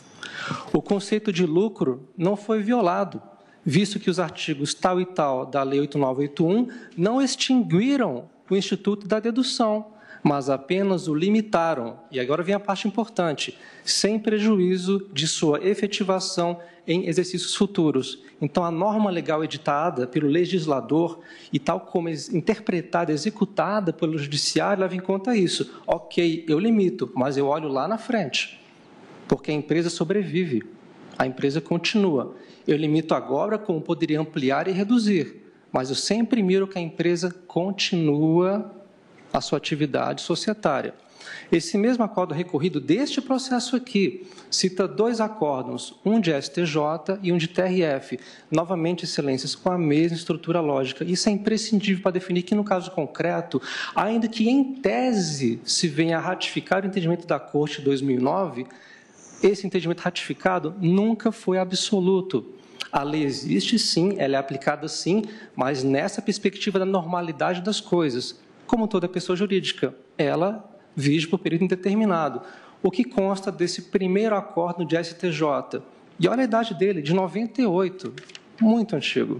O conceito de lucro não foi violado, visto que os artigos tal e tal da Lei oito mil novecentos e oitenta e um não extinguiram o Instituto da Dedução, mas apenas o limitaram, e agora vem a parte importante, sem prejuízo de sua efetivação em exercícios futuros. Então, a norma legal editada pelo legislador e tal como interpretada, executada pelo judiciário, leva em conta isso. Ok, eu limito, mas eu olho lá na frente, porque a empresa sobrevive, a empresa continua. Eu limito agora como poderia ampliar e reduzir, mas eu sempre miro que a empresa continua a sua atividade societária. Esse mesmo acordo recorrido deste processo aqui cita dois acórdãos, um de S T J e um de T R F, novamente, excelências, com a mesma estrutura lógica. Isso é imprescindível para definir que, no caso concreto, ainda que em tese se venha a ratificar o entendimento da Corte de dois mil e nove, esse entendimento ratificado nunca foi absoluto. A lei existe sim, ela é aplicada sim, mas nessa perspectiva da normalidade das coisas. Como toda pessoa jurídica, ela vige por período indeterminado. O que consta desse primeiro acordo de S T J? E olha a idade dele, de noventa e oito, muito antigo.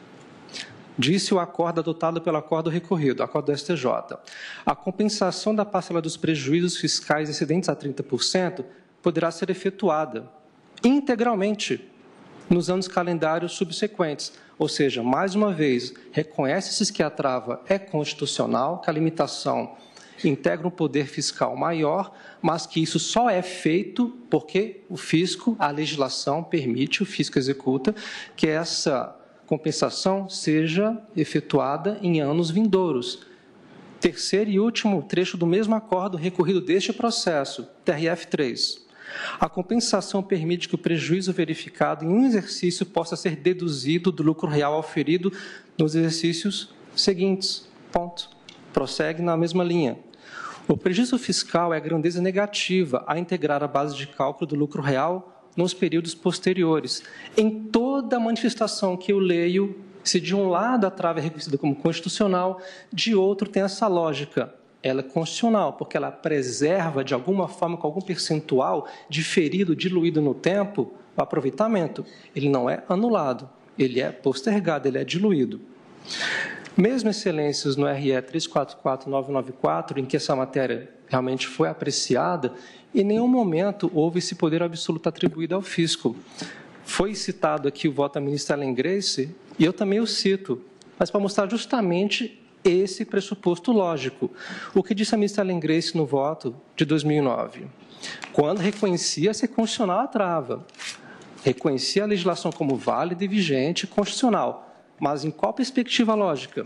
Disse o acordo adotado pelo acordo recorrido, acordo do S T J. A compensação da parcela dos prejuízos fiscais excedentes a trinta por cento poderá ser efetuada integralmente nos anos calendários subsequentes. Ou seja, mais uma vez, reconhece-se que a trava é constitucional, que a limitação integra um poder fiscal maior, mas que isso só é feito porque o fisco, a legislação permite, o fisco executa, que essa compensação seja efetuada em anos vindouros. Terceiro e último trecho do mesmo acordo recorrido deste processo, T R F três. A compensação permite que o prejuízo verificado em um exercício possa ser deduzido do lucro real auferido nos exercícios seguintes. Ponto. Prossegue na mesma linha. O prejuízo fiscal é a grandeza negativa a integrar a base de cálculo do lucro real nos períodos posteriores. Em toda manifestação que eu leio, se de um lado a trava é reconhecida como constitucional, de outro tem essa lógica. Ela é constitucional, porque ela preserva, de alguma forma, com algum percentual diferido, diluído no tempo, o aproveitamento. Ele não é anulado, ele é postergado, ele é diluído. Mesmo, excelências, no R E trezentos e quarenta e quatro mil novecentos e noventa e quatro, em que essa matéria realmente foi apreciada, em nenhum momento houve esse poder absoluto atribuído ao fisco. Foi citado aqui o voto da ministra Ellen Grace, e eu também o cito, mas para mostrar justamente esse pressuposto lógico. O que disse a ministra Ellen Grace no voto de dois mil e nove? Quando reconhecia ser constitucional a trava, reconhecia a legislação como válida e vigente, constitucional, mas em qual perspectiva lógica?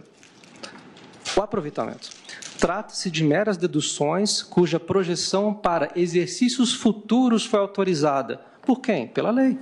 O aproveitamento. Trata-se de meras deduções cuja projeção para exercícios futuros foi autorizada. Por quem? Pela lei.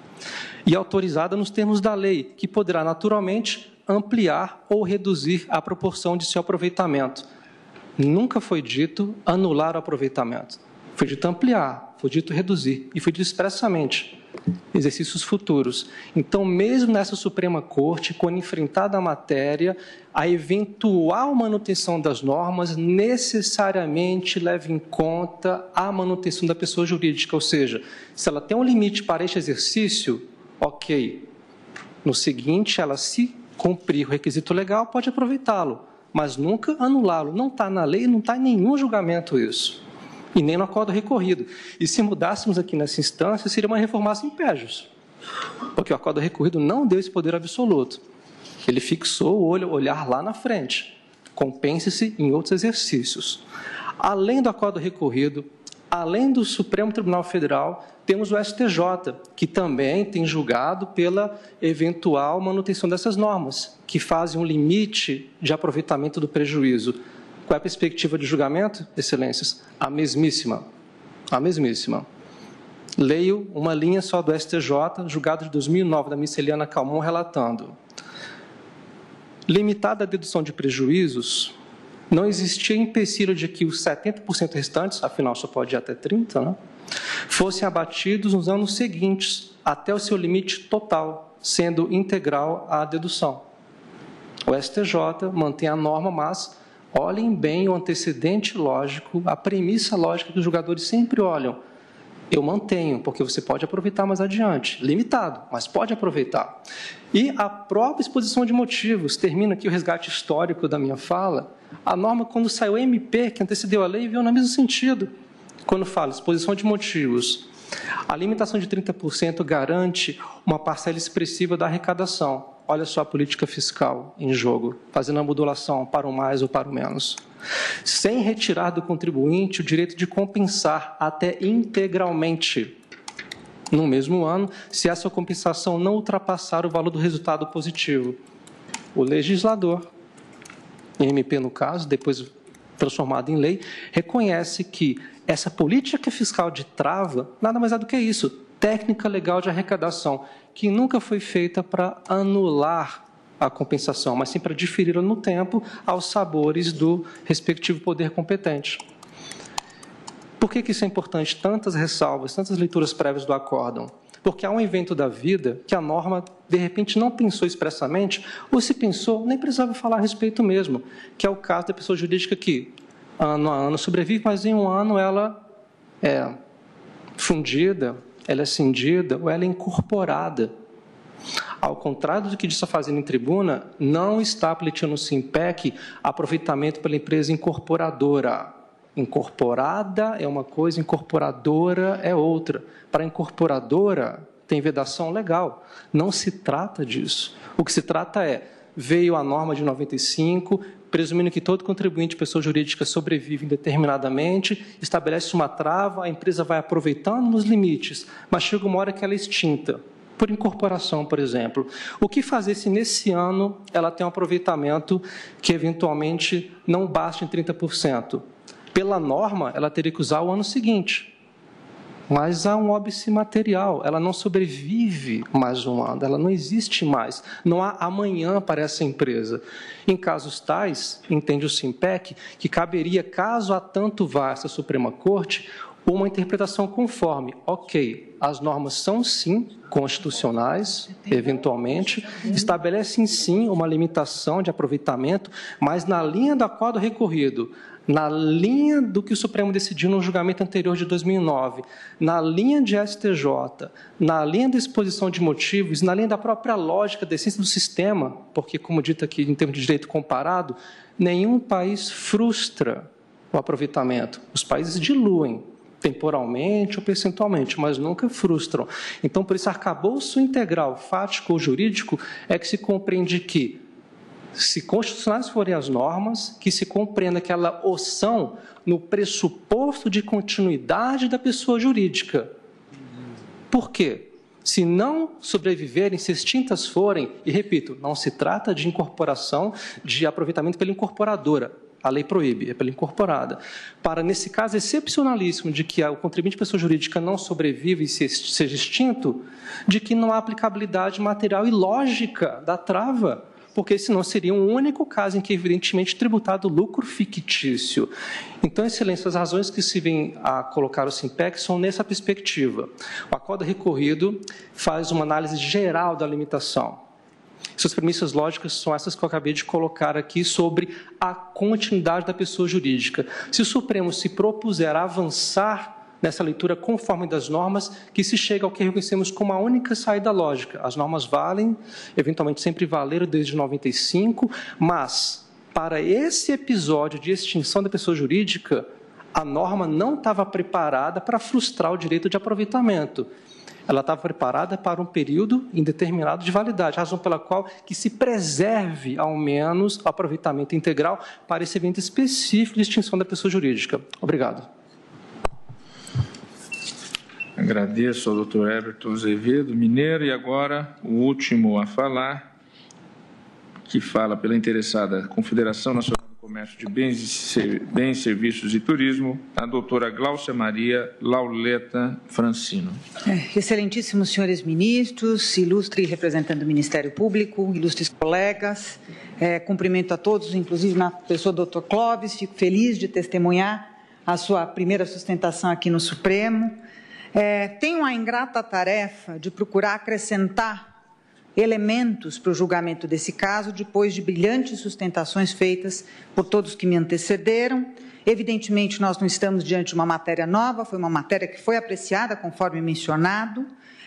E autorizada nos termos da lei, que poderá naturalmente ampliar ou reduzir a proporção de seu aproveitamento. Nunca foi dito anular o aproveitamento. Foi dito ampliar, foi dito reduzir, e foi dito expressamente exercícios futuros. Então, mesmo nessa Suprema Corte, quando enfrentada a matéria, a eventual manutenção das normas necessariamente leva em conta a manutenção da pessoa jurídica, ou seja, se ela tem um limite para este exercício, ok. No seguinte, ela, se cumprir o requisito legal, pode aproveitá-lo, mas nunca anulá-lo. Não está na lei, não está em nenhum julgamento isso. E nem no acordo recorrido. E se mudássemos aqui nessa instância, seria uma reformação em pégios, porque o acordo recorrido não deu esse poder absoluto. Ele fixou o olho, olhar lá na frente. Compense-se em outros exercícios. Além do acordo recorrido, além do Supremo Tribunal Federal, temos o S T J, que também tem julgado pela eventual manutenção dessas normas, que fazem um limite de aproveitamento do prejuízo. Qual é a perspectiva de julgamento, excelências? A mesmíssima. A mesmíssima. Leio uma linha só do S T J, julgado de dois mil e nove, da ministra Eliana Calmon, relatando. Limitada a dedução de prejuízos, não existia empecilho de que os setenta por cento restantes, afinal só pode ir até trinta por cento, né, fossem abatidos nos anos seguintes, até o seu limite total, sendo integral à dedução. O S T J mantém a norma, mas olhem bem o antecedente lógico, a premissa lógica que os julgadores sempre olham. Eu mantenho, porque você pode aproveitar mais adiante. Limitado, mas pode aproveitar. E a própria exposição de motivos, termina aqui o resgate histórico da minha fala, a norma, quando saiu o M P, que antecedeu a lei, veio no mesmo sentido. Quando fala exposição de motivos, a limitação de trinta por cento garante uma parcela expressiva da arrecadação. Olha só a política fiscal em jogo, fazendo a modulação para o mais ou para o menos. Sem retirar do contribuinte o direito de compensar até integralmente no mesmo ano, se essa compensação não ultrapassar o valor do resultado positivo. O legislador, em M P no caso, depois transformado em lei, reconhece que essa política fiscal de trava nada mais é do que isso, técnica legal de arrecadação, que nunca foi feita para anular a compensação, mas sim para diferir no tempo aos sabores do respectivo poder competente. Por que que isso é importante? Tantas ressalvas, tantas leituras prévias do acórdão. Porque há um evento da vida que a norma, de repente, não pensou expressamente, ou se pensou, nem precisava falar a respeito mesmo, que é o caso da pessoa jurídica que, ano a ano, sobrevive, mas em um ano ela é fundida, ela é cindida ou ela é incorporada. Ao contrário do que disse a Fazenda em tribuna, não está pleiteando o Simpec aproveitamento pela empresa incorporadora. Incorporada é uma coisa, incorporadora é outra. Para a incorporadora, tem vedação legal. Não se trata disso. O que se trata é, veio a norma de noventa e cinco, presumindo que todo contribuinte, pessoa jurídica, sobrevive indeterminadamente, estabelece uma trava, a empresa vai aproveitando nos limites, mas chega uma hora que ela é extinta, por incorporação, por exemplo. O que fazer se nesse ano ela tem um aproveitamento que eventualmente não basta em trinta por cento? Pela norma, ela teria que usar o ano seguinte. mas há um óbice material, ela não sobrevive mais um ano, ela não existe mais, não há amanhã para essa empresa. Em casos tais, entende o Simpec, que caberia, caso a tanto vá essa Suprema Corte, uma interpretação conforme, ok, as normas são sim constitucionais, eventualmente, estabelecem sim uma limitação de aproveitamento, mas na linha do acordo recorrido, na linha do que o Supremo decidiu no julgamento anterior de dois mil e nove, na linha de S T J, na linha da exposição de motivos, na linha da própria lógica da essência do sistema, porque, como dito aqui em termos de direito comparado, nenhum país frustra o aproveitamento, os países diluem temporalmente ou percentualmente, mas nunca frustram. Então, por isso, arcabouço integral, fático ou jurídico, é que se compreende que, se constitucionais forem as normas, que se compreenda que elas são no pressuposto de continuidade da pessoa jurídica. Por quê? Se não sobreviverem, se extintas forem, e repito, não se trata de incorporação, de aproveitamento pela incorporadora, a lei proíbe, é pela incorporada. Para, nesse caso excepcionalíssimo de que o contribuinte de pessoa jurídica não sobrevive e seja extinto, de que não há aplicabilidade material e lógica da trava, porque senão seria um único caso em que, evidentemente, tributado lucro fictício. Então, Excelência, as razões que se vêm a colocar o Simpec são nessa perspectiva. O acordo recorrido faz uma análise geral da limitação. Suas premissas lógicas são essas que eu acabei de colocar aqui sobre a continuidade da pessoa jurídica. Se o Supremo se propuser a avançar nessa leitura conforme das normas, que se chega ao que reconhecemos como a única saída lógica. As normas valem, eventualmente sempre valeram desde noventa e cinco, mas para esse episódio de extinção da pessoa jurídica, a norma não estava preparada para frustrar o direito de aproveitamento. Ela estava preparada para um período indeterminado de validade, razão pela qual que se preserve, ao menos, o aproveitamento integral para esse evento específico de extinção da pessoa jurídica. Obrigado. Agradeço ao doutor Everton Azevedo Mineiro. E agora, o último a falar, que fala pela interessada Confederação Nacional do Comércio de Bens, Bens, Serviços e Turismo, a doutora Gláucia Maria Lauleta Francino. É, excelentíssimos senhores ministros, ilustre representante do Ministério Público, ilustres colegas, é, cumprimento a todos, inclusive na pessoa do doutor Clóvis, fico feliz de testemunhar a sua primeira sustentação aqui no Supremo. É, tenho a ingrata tarefa de procurar acrescentar elementos para o julgamento desse caso, depois de brilhantes sustentações feitas por todos que me antecederam. Evidentemente, nós não estamos diante de uma matéria nova, foi uma matéria que foi apreciada, conforme mencionado.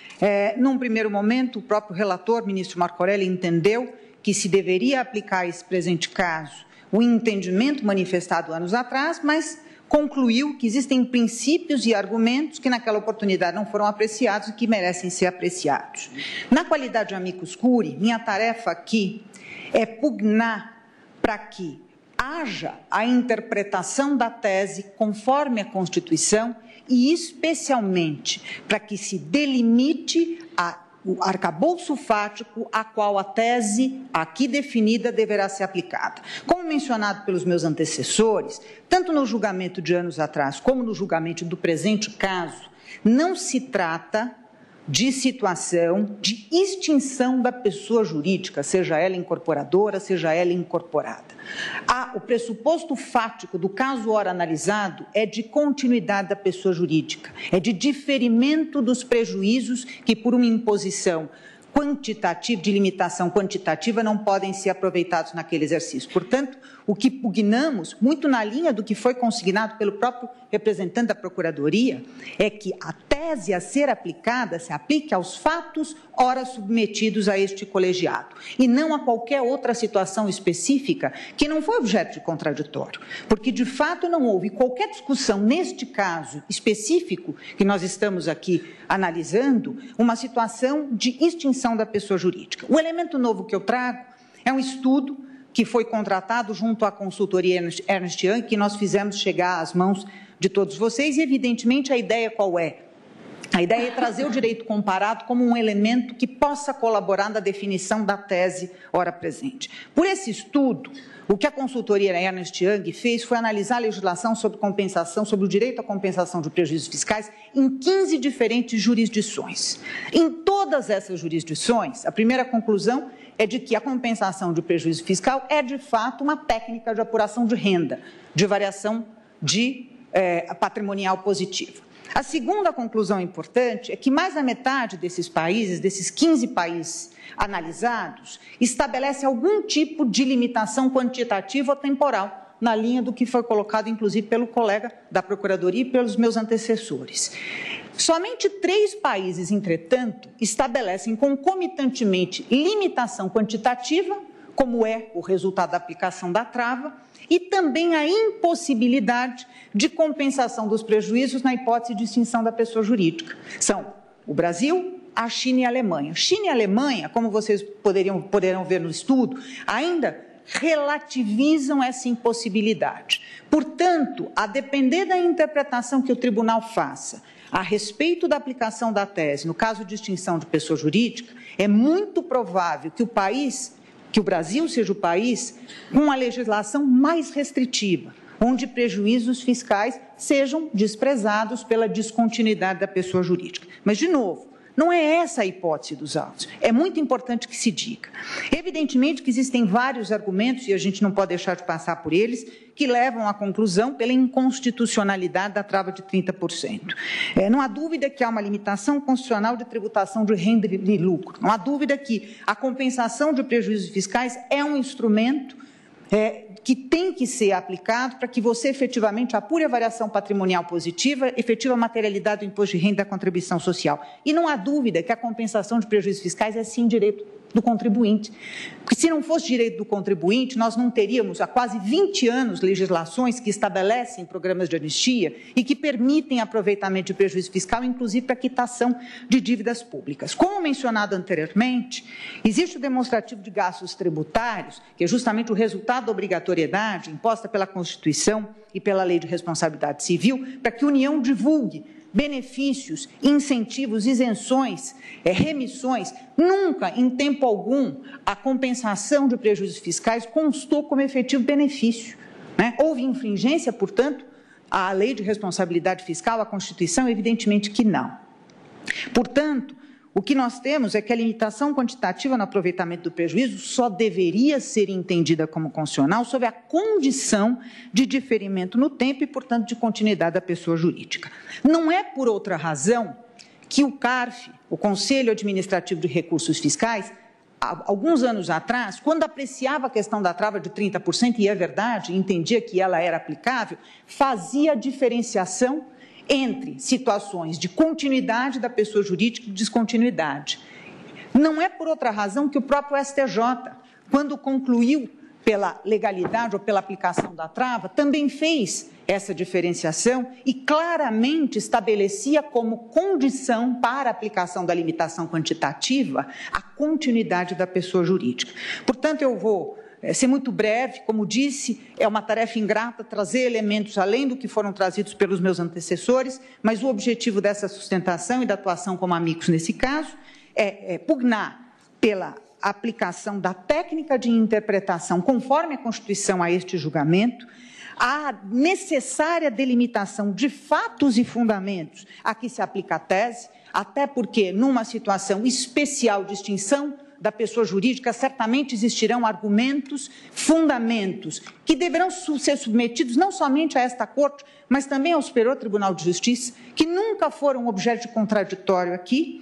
É, num primeiro momento, o próprio relator, ministro Marco Aurélio, entendeu que se deveria aplicar a esse presente caso o entendimento manifestado anos atrás, mas concluiu que existem princípios e argumentos que naquela oportunidade não foram apreciados e que merecem ser apreciados. Na qualidade de amicus curiae, minha tarefa aqui é pugnar para que haja a interpretação da tese conforme a Constituição e, especialmente, para que se delimite a o arcabouço fático a qual a tese aqui definida deverá ser aplicada. Como mencionado pelos meus antecessores, tanto no julgamento de anos atrás como no julgamento do presente caso, não se trata de situação de extinção da pessoa jurídica, seja ela incorporadora, seja ela incorporada. Ah, o pressuposto fático do caso ora analisado é de continuidade da pessoa jurídica, é de diferimento dos prejuízos que, por uma imposição quantitativa, de limitação quantitativa, não podem ser aproveitados naquele exercício. Portanto, o que pugnamos, muito na linha do que foi consignado pelo próprio representante da Procuradoria, é que a tese a ser aplicada se aplique aos fatos ora submetidos a este colegiado, e não a qualquer outra situação específica que não foi objeto de contraditório, porque, de fato, não houve qualquer discussão neste caso específico que nós estamos aqui analisando, uma situação de extinção da pessoa jurídica. O elemento novo que eu trago é um estudo que foi contratado junto à consultoria Ernst Young, que nós fizemos chegar às mãos de todos vocês, e, evidentemente, a ideia qual é? A ideia é trazer o direito comparado como um elemento que possa colaborar na definição da tese ora presente. Por esse estudo, o que a consultoria Ernst Young fez foi analisar a legislação sobre compensação, sobre o direito à compensação de prejuízos fiscais em quinze diferentes jurisdições. Em todas essas jurisdições, a primeira conclusão é de que a compensação de prejuízo fiscal é, de fato, uma técnica de apuração de renda, de variação de eh, patrimonial positiva. A segunda conclusão importante é que mais da metade desses países, desses quinze países analisados, estabelece algum tipo de limitação quantitativa ou temporal, na linha do que foi colocado, inclusive, pelo colega da Procuradoria e pelos meus antecessores. Somente três países, entretanto, estabelecem concomitantemente limitação quantitativa, como é o resultado da aplicação da trava, e também a impossibilidade de compensação dos prejuízos na hipótese de extinção da pessoa jurídica. São o Brasil, a China e a Alemanha. China e a Alemanha, como vocês poderiam, poderão ver no estudo, ainda relativizam essa impossibilidade. Portanto, a depender da interpretação que o tribunal faça a respeito da aplicação da tese, no caso de extinção de pessoa jurídica, é muito provável que o país, que o Brasil seja o país com a legislação mais restritiva, onde prejuízos fiscais sejam desprezados pela descontinuidade da pessoa jurídica. Mas, de novo, não é essa a hipótese dos autos. É muito importante que se diga. Evidentemente que existem vários argumentos, e a gente não pode deixar de passar por eles, que levam à conclusão pela inconstitucionalidade da trava de trinta por cento. É, não há dúvida que há uma limitação constitucional de tributação de renda e de lucro. Não há dúvida que a compensação de prejuízos fiscais é um instrumento é, que tem que ser aplicado para que você efetivamente apure a variação patrimonial positiva, efetiva a materialidade do imposto de renda e da contribuição social. E não há dúvida que a compensação de prejuízos fiscais é sim direito do contribuinte. Porque se não fosse direito do contribuinte, nós não teríamos há quase vinte anos legislações que estabelecem programas de anistia e que permitem aproveitamento de prejuízo fiscal, inclusive para quitação de dívidas públicas. Como mencionado anteriormente, existe o demonstrativo de gastos tributários, que é justamente o resultado da obrigatoriedade imposta pela Constituição e pela Lei de Responsabilidade Civil, para que a União divulgue benefícios, incentivos, isenções, é, remissões. Nunca, em tempo algum, a compensação de prejuízos fiscais constou como efetivo benefício, né? Houve infringência, portanto, à Lei de Responsabilidade Fiscal, à Constituição? Evidentemente que não. Portanto, o que nós temos é que a limitação quantitativa no aproveitamento do prejuízo só deveria ser entendida como constitucional sob a condição de diferimento no tempo e, portanto, de continuidade da pessoa jurídica. Não é por outra razão que o CARF, o Conselho Administrativo de Recursos Fiscais, há alguns anos atrás, quando apreciava a questão da trava de trinta por cento, e é verdade, entendia que ela era aplicável, fazia a diferenciação entre situações de continuidade da pessoa jurídica e descontinuidade. Não é por outra razão que o próprio S T J, quando concluiu pela legalidade ou pela aplicação da trava, também fez essa diferenciação e claramente estabelecia como condição para a aplicação da limitação quantitativa a continuidade da pessoa jurídica. Portanto, eu vou É, ser muito breve, como disse, é uma tarefa ingrata trazer elementos além do que foram trazidos pelos meus antecessores, mas o objetivo dessa sustentação e da atuação como amigos nesse caso é, é pugnar pela aplicação da técnica de interpretação conforme a Constituição a este julgamento, a necessária delimitação de fatos e fundamentos a que se aplica a tese, até porque, numa situação especial de extinção da pessoa jurídica, certamente existirão argumentos, fundamentos, que deverão ser submetidos não somente a esta Corte, mas também ao Superior Tribunal de Justiça, que nunca foram objeto de contraditório aqui,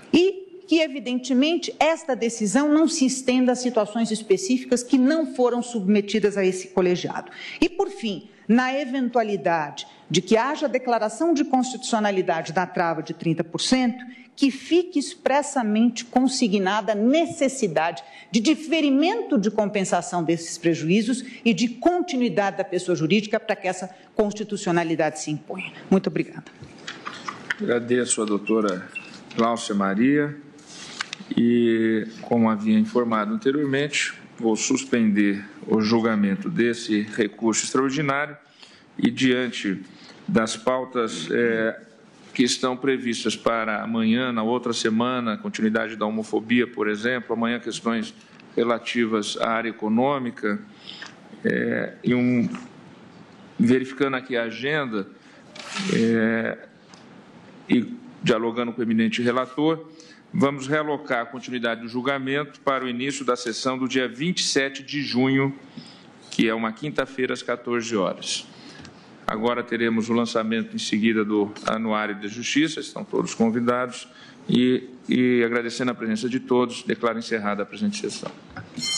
e que, evidentemente, esta decisão não se estenda a situações específicas que não foram submetidas a esse colegiado. E, por fim, na eventualidade de que haja declaração de constitucionalidade da trava de trinta por cento, que fique expressamente consignada a necessidade de diferimento de compensação desses prejuízos e de continuidade da pessoa jurídica para que essa constitucionalidade se imponha. Muito obrigada. Agradeço a doutora Gláucia Maria e, como havia informado anteriormente, vou suspender o julgamento desse recurso extraordinário e, diante das pautas é, que estão previstas para amanhã, na outra semana, continuidade da homofobia, por exemplo, amanhã questões relativas à área econômica, é, e um, verificando aqui a agenda é, e dialogando com o eminente relator, vamos realocar a continuidade do julgamento para o início da sessão do dia vinte e sete de junho, que é uma quinta-feira, às quatorze horas. Agora teremos o lançamento em seguida do Anuário da Justiça, estão todos convidados, e, e agradecendo a presença de todos, declaro encerrada a presente sessão.